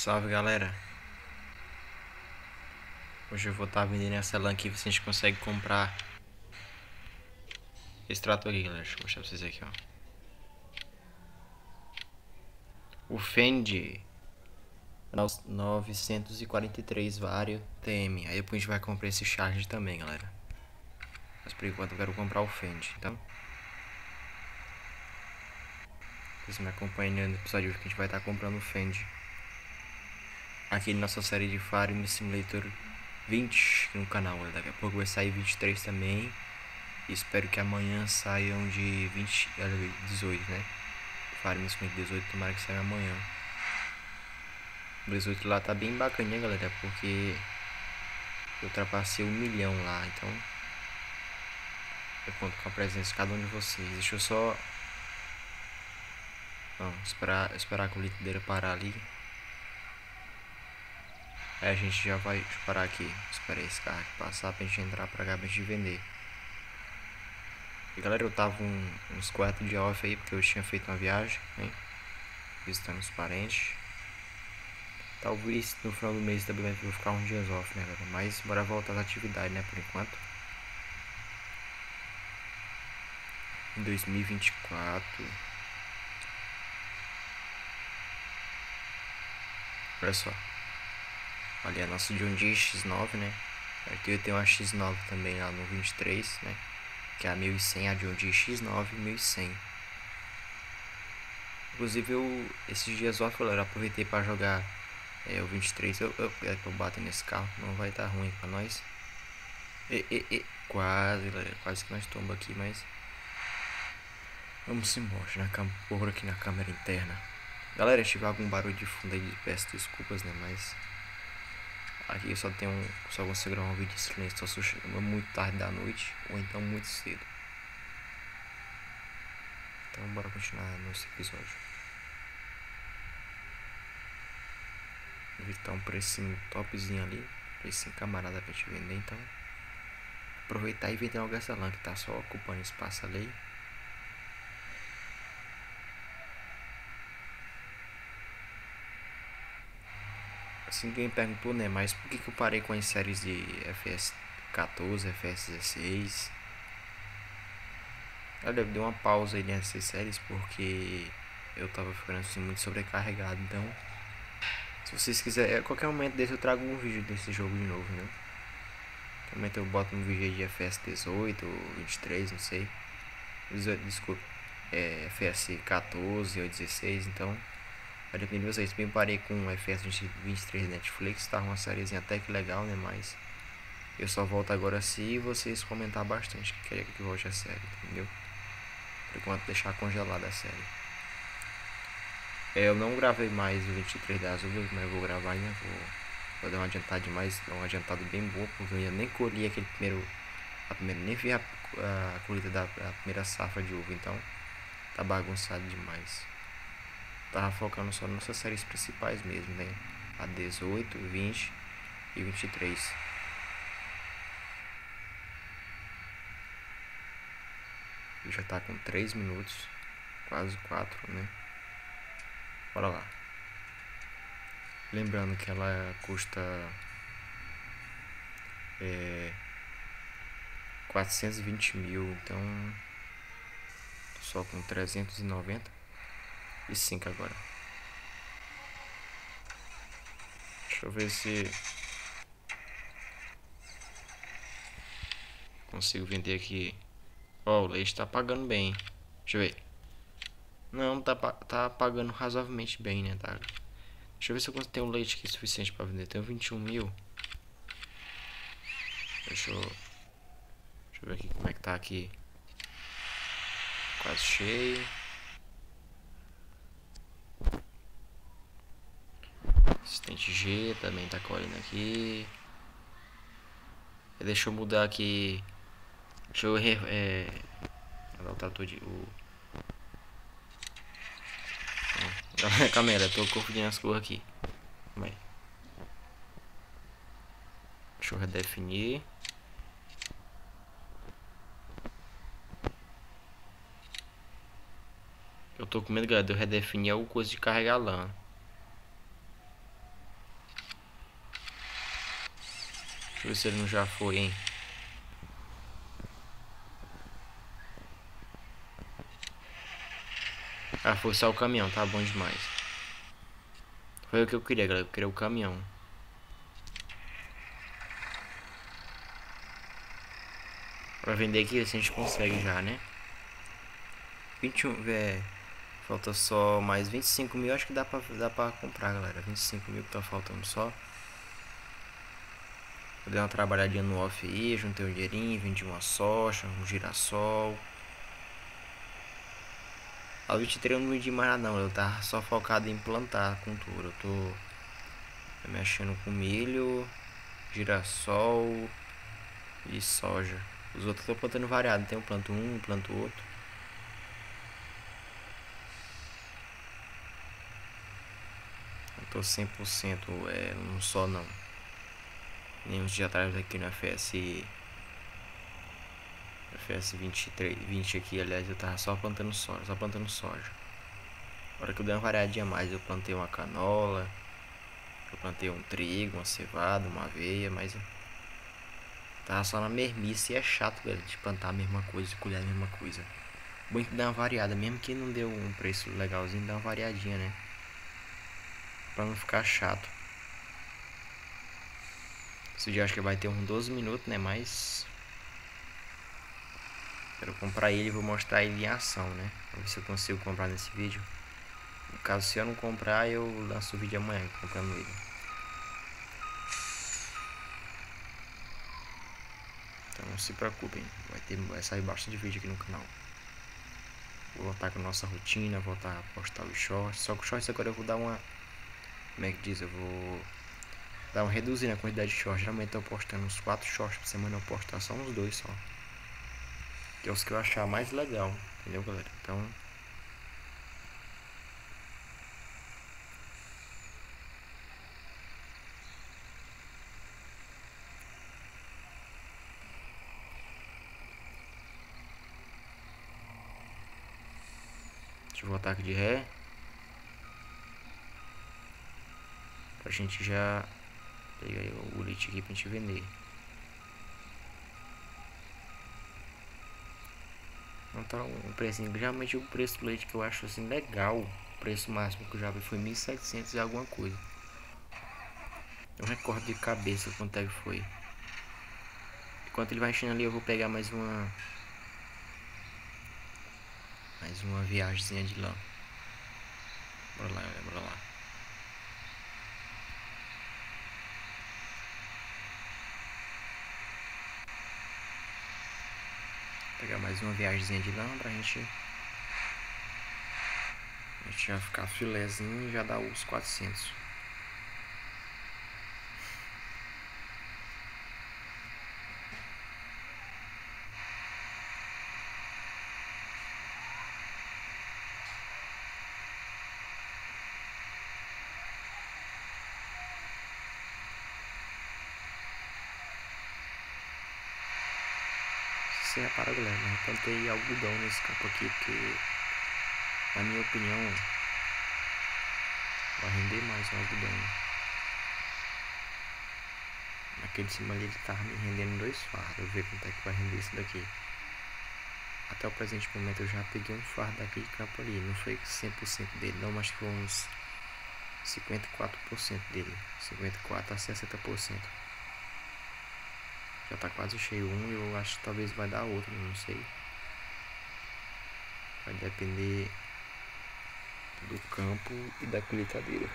Salve galera, hoje eu vou estar vendendo essa lã aqui, se a gente consegue comprar esse trator aqui, galera. Deixa eu mostrar pra vocês aqui, ó. O Fendi 943 Vario TM. Aí depois a gente vai comprar esse charge também, galera. Mas por enquanto eu quero comprar o Fendi, então vocês me acompanham no episódio que a gente vai estar comprando o Fendi aqui na nossa série de Farming Simulator 20 no canal. Daqui a pouco vai sair 23 também. Espero que amanhã saiam de 18, né? Farming Simulator 18, tomara que saia amanhã. O 18 lá tá bem bacaninha, galera, porque eu ultrapassei 1 milhão lá, então eu conto com a presença de cada um de vocês. Deixa eu só esperar a colheitadeira parar ali. Aí a gente já vai parar aqui. Esperar esse carro aqui passar pra gente entrar pra cá pra gente vender. E galera, eu tava uns 4 dias off aí porque eu tinha feito uma viagem, né? Visitando os parentes. Talvez no final do mês também vou ficar uns dias off, né, galera? Mas bora voltar às atividades, né, por enquanto. Em 2024. Olha só. Ali é nosso John Deere X9, né? Aqui eu tenho uma X9 também lá no 23, né? Que é a 1100, a John Deere X9 1100. Inclusive esses dias off, galera, aproveitei para jogar o 23. Eu tô batendo nesse carro, não vai estar ruim pra nós. Quase, galera, quase que nós tombamos aqui, mas vamos embora, por aqui na câmera interna. Galera, se tiver algum barulho de fundo aí, peço desculpas, né? Mas aqui eu só consigo gravar um vídeo em silêncio, só chegando muito tarde da noite ou então muito cedo. Então bora continuar nesse episódio. Vou ver que tá um precinho topzinho ali, precinho camarada pra te vender, então aproveitar e vender logo essa lã que tá só ocupando espaço ali. Assim, ninguém perguntou, né? Mas por que eu parei com as séries de FS14, FS16? Eu dei uma pausa aí nessas séries porque eu tava ficando assim muito sobrecarregado. Então, se vocês quiserem, a qualquer momento desse eu trago um vídeo desse jogo de novo, né? A qualquer momento eu boto um vídeo de FS18 ou 23, não sei. Desculpa, FS14 ou 16, então vai depender de vocês. Bem, parei com o FS23 Netflix, tá uma sériezinha até que legal, né? Mas eu só volto agora se vocês comentar bastante que querem que eu volte a série, entendeu? Por enquanto deixar congelada a série. Eu não gravei mais o 23 das uvas, mas eu vou gravar ainda. Vou dar uma adiantada demais, dar uma adiantada bem boa, porque eu ainda nem colhi aquele nem vi a colheita da primeira safra de uva, então tá bagunçado demais. Tava focando só nas nossas séries principais mesmo, né? A 18, 20 e 23. Já tá com 3 minutos, quase 4, né? Bora lá. Lembrando que ela custa 420 mil, então só com 395 agora. Deixa eu ver se consigo vender aqui. Ó, o leite tá pagando bem. Deixa eu ver. Não, tá pagando razoavelmente bem, né? Tá. Deixa eu ver se eu tenho um leite aqui suficiente pra vender. Tenho 21 mil. Deixa eu ver aqui como é que tá aqui. Quase cheio. Assistente G também tá colhendo aqui. Deixa eu mudar aqui. Deixa eu mudar o trator de. Calma aí, eu tô confundindo as cores aqui. Calma aí. Deixa eu redefinir. Eu tô com medo, galera, de eu redefinir alguma coisa de carregar lã. Deixa eu ver se ele não já foi, hein. Ah, foi só o caminhão, tá bom demais. Foi o que eu queria, galera. Eu queria o caminhão. Pra vender aqui, assim a gente consegue já, né? 21, falta só mais 25 mil. Acho que dá pra comprar, galera. 25 mil que tá faltando só. Eu dei uma trabalhadinha no off aí, juntei um dinheirinho, vendi uma soja, um girassol. A 23 eu não vendi mais nada não, eu tava só focado em plantar cultura. Eu tô mexendo com milho, girassol e soja. Os outros eu tô plantando variado, então eu planto um, planto outro. Eu tô 100% num só não. Nem uns dias atrás aqui no FS 23, 20 aqui, aliás, eu tava só plantando soja. Agora que eu dei uma variadinha a mais, eu plantei uma canola, eu plantei um trigo, uma cevada, uma aveia, mas tava só na mermice e é chato, velho, de plantar a mesma coisa e colher a mesma coisa. Bom que dá uma variada, mesmo que não deu um preço legalzinho, dá uma variadinha, né? Pra não ficar chato. Esse dia acho que vai ter uns 12 minutos, né? Mas quero comprar ele e vou mostrar ele em ação, né? Pra ver se eu consigo comprar nesse vídeo. No caso, se eu não comprar, eu lanço o vídeo amanhã comprando ele. Então não se preocupem, vai sair bastante vídeo aqui no canal. Vou voltar com a nossa rotina, voltar a postar os shorts. Só que os shorts agora eu vou dar uma... Como é que diz? Eu vou dar uma reduzida na quantidade de shorts. Geralmente eu tô postando uns 4 shorts por semana, eu posto só uns 2 só. Que é os que eu achar mais legal, entendeu, galera? Então... Deixa eu voltar aqui de ré. Pra gente já pegar o lit aqui pra gente vender. Não tá um precinho. Geralmente o preço do leite que eu acho assim legal, o preço máximo que eu já vi foi 1.700 e alguma coisa. Eu recordo de cabeça quanto é que foi. Enquanto ele vai enchendo ali, eu vou pegar mais uma viagemzinha de lá. Bora lá, galera, bora lá. Pegar mais uma viagemzinha de lã pra gente já ficar filézinho e já dar os 400. Você repara, galera, eu plantei algodão nesse campo aqui porque, na minha opinião, vai render mais o algodão. Aquele de cima ali, ele tava me rendendo 2 fardos. Eu vou ver quanto é que vai render isso daqui. Até o presente momento eu já peguei um fardo daquele campo ali. Não foi 100% dele não, mas foi uns 54% dele. 54 a 60%. Já tá quase cheio um e eu acho que talvez vai dar outro, não sei. Vai depender do campo e da colheitadeira.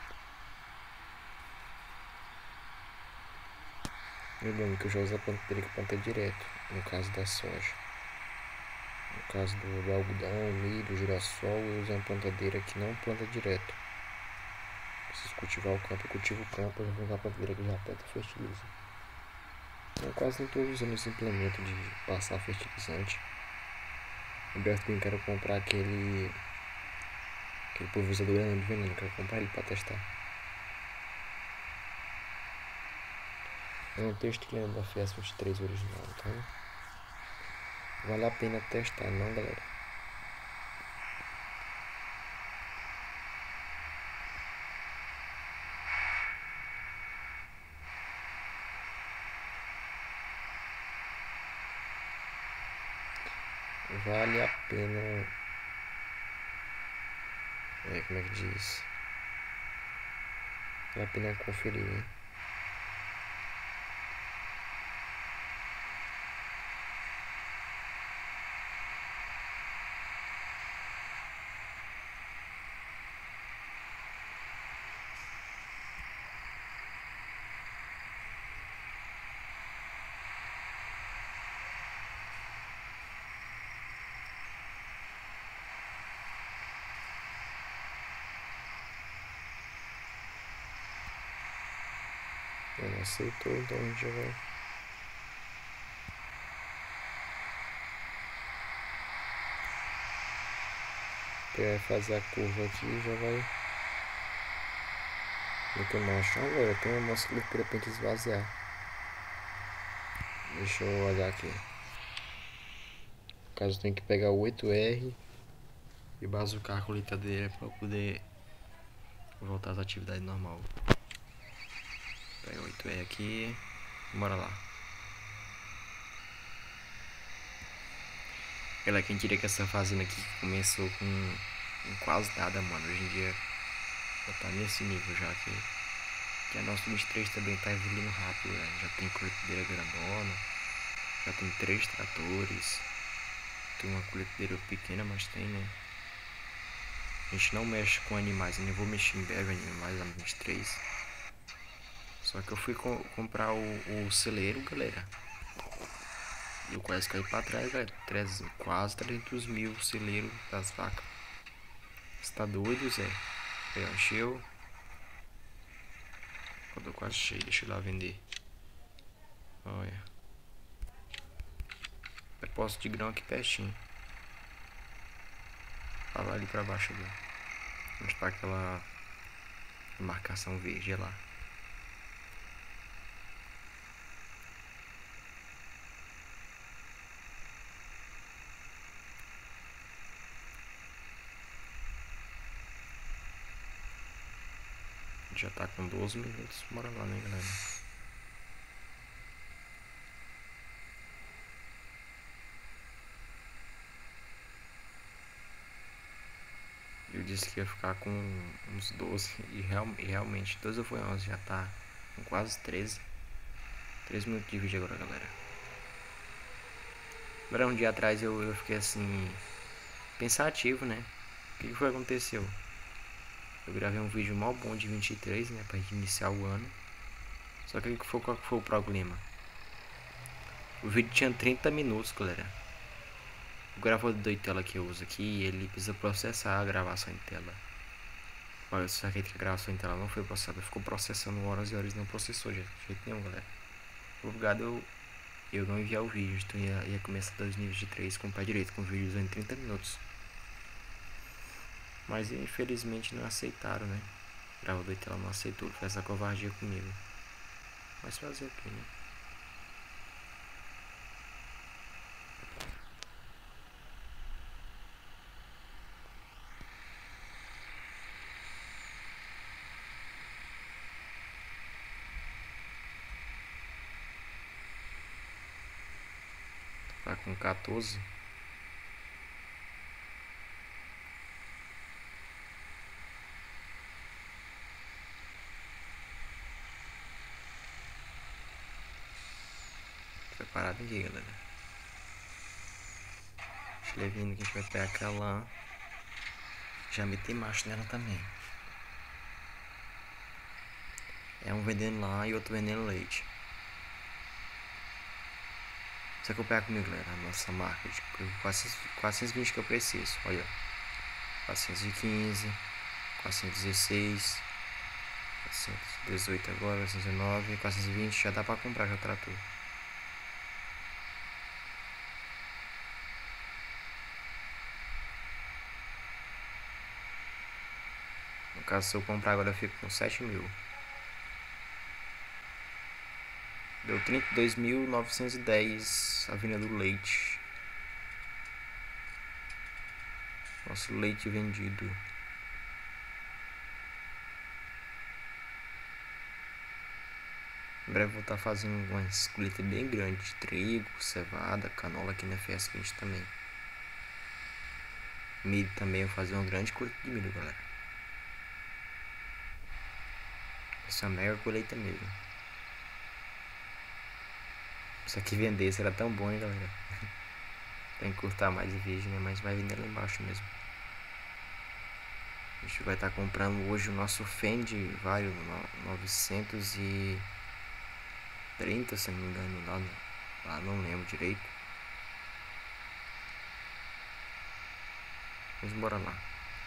Lembrando que eu já uso a plantadeira que planta direto, no caso da soja. No caso do algodão, milho, girassol, eu uso uma plantadeira que não planta direto. Preciso cultivar o campo, eu cultivo o campo, eu vou usar a plantadeira que já planta e fertiliza. Eu quase não estou usando esse implemento de passar fertilizante. Em breve eu quero comprar aquele pulverizador de veneno, quero comprar ele para testar. Eu não tenho estilinho da FS23 original, então vale a pena testar, não, galera. vale a pena. Como é que diz? Vale a pena conferir, hein? Não aceitou, então a gente já vai. Vai fazer a curva aqui e já vai. No que mais? Agora tem uma mosquita pra esvaziar. Deixa eu olhar aqui. No caso, tem que pegar o 8R e bazucar a colheitadeira para poder voltar às atividades normal. Pega o 8R aqui e bora lá. Galera, quem diria que essa fazenda aqui começou com quase nada, mano. Hoje em dia já tá nesse nível já que a nossa 23 também tá evoluindo rápido, né? Já tem colheitadeira grandona, já tem 3 tratores, tem uma colheitadeira pequena, mas tem, né? A gente não mexe com animais, eu nem vou mexer em breve animais na 23. Só que eu fui comprar o celeiro, galera. E eu quase caí pra trás, galera. Quase 300 mil o celeiro das vacas. Você tá doido, Zé? Aí, encheu. Eu tô quase cheio, deixa eu ir lá vender. Olha. Depósito de grão aqui pertinho. Vai lá ali pra baixo ali. Onde tá aquela marcação verde, é lá. Já tá com 12 minutos. Bora lá, né, galera? Eu disse que ia ficar com uns 12 e realmente 12 foi 11, já tá com quase 13. 3 minutos de vídeo agora, galera. Agora um dia atrás eu fiquei assim, pensativo, né? O que foi que aconteceu? Eu gravei um vídeo mal bom de 23, né? Pra gente iniciar o ano. Só que qual que foi o problema? O vídeo tinha 30 minutos, galera. O gravador de tela que eu uso aqui, ele precisa processar a gravação em tela. Olha, só que a gravação em tela não foi processada, ficou processando horas e horas e não processou de jeito nenhum, galera. Obrigado, eu não enviar o vídeo, então ia começar 2023 com o pé direito, com vídeos em 30 minutos. Mas infelizmente não aceitaram, né? O gravador de tela não aceitou, fez essa covardia comigo. Mas fazer o que, né? Tá com 14. Preparado aqui, galera. Deixa eu vindo que a gente vai pegar aquela lá. Já meti macho nela também. É um vendendo lá e outro vendendo leite. Você acompanhar comigo, galera, a nossa marca de 420 que eu preciso. Olha, 415, 416, 418 agora, 419, 420 já dá pra comprar, já tratou. No caso, se eu comprar agora eu fico com 7 mil. Deu 32.910 Avenida do Leite. Nosso leite vendido. Em breve vou estar fazendo uma colheita bem grande de trigo, cevada, canola aqui na FS20 também. Milho também, eu vou fazer uma grande colheita de milho, galera. Essa é uma mega colheita mesmo. Isso aqui vender será tão bom, hein, galera. Tem que cortar mais o vídeo, né? Mas vai vender lá embaixo mesmo. A gente vai estar comprando hoje o nosso Fendt Vario 930, se não me engano, lá não lembro direito. Mas bora lá.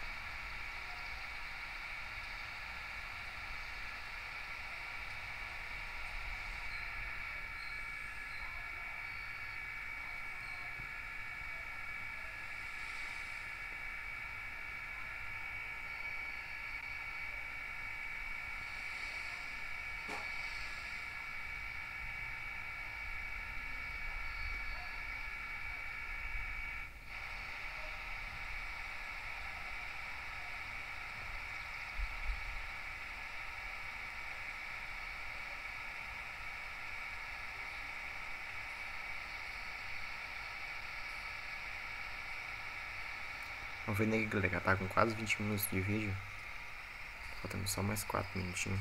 Vamos ver aí, galera, já tá com quase 20 minutos de vídeo. Faltando só mais 4 minutinhos.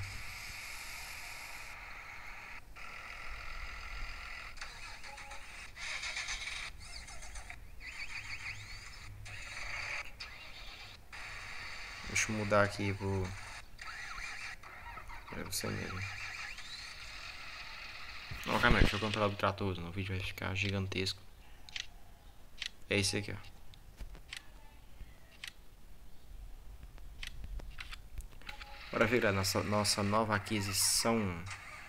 Deixa eu mudar aqui pra você mesmo. Não, calma aí, deixa eu controlar o trator, senão o vídeo vai ficar gigantesco. É esse aqui, ó. Bora ver a nossa nova aquisição.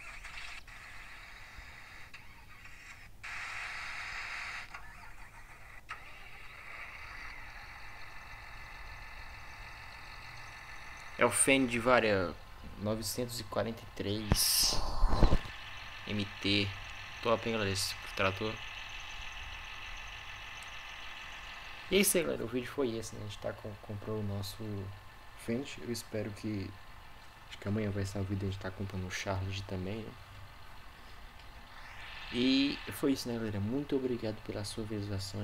É o Fendt Vario 943 MT. Top, hein, galera, esse trator. E é isso aí, galera, o vídeo foi esse, né? A gente comprou o nosso Fendt. Eu espero que... Acho que amanhã vai sair o vídeo, a gente tá comprando o Charles também, né? E foi isso, né, galera? Muito obrigado pela sua visualização,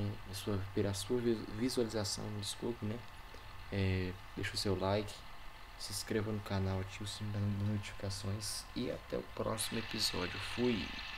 desculpe, né? Deixa o seu like, se inscreva no canal, ative o sininho das notificações e até o próximo episódio. Fui!